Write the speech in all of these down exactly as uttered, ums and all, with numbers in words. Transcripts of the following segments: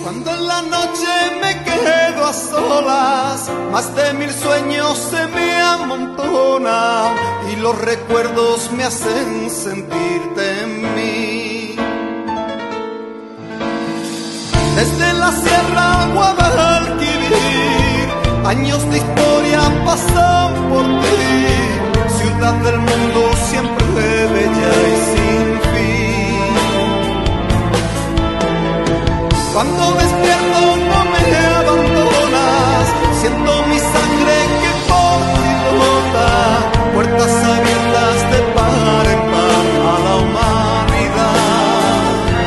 Cuando en la noche me quedo a solas, más de mil sueños se me amontonan y los recuerdos me hacen sentirte en mí. Desde la Sierra al Guadalquivir, años de historia pasan por ti, ciudad del mundo siempre bella y sin fin. Cuando despierto no me abandonas, siento mi sangre que por ti brota, puertas abiertas de par en par a la humanidad.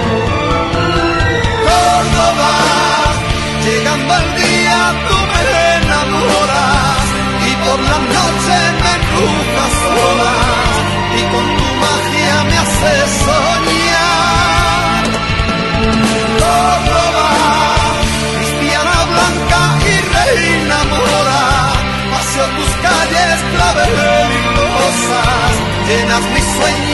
Córdoba, llegando al día tú me enamoras y por la noche me embrujas solas y con tu magia me haces soñar. Córdoba, cristiana blanca y reina mora, paseo tus calles clavelosas, llenas mis sueños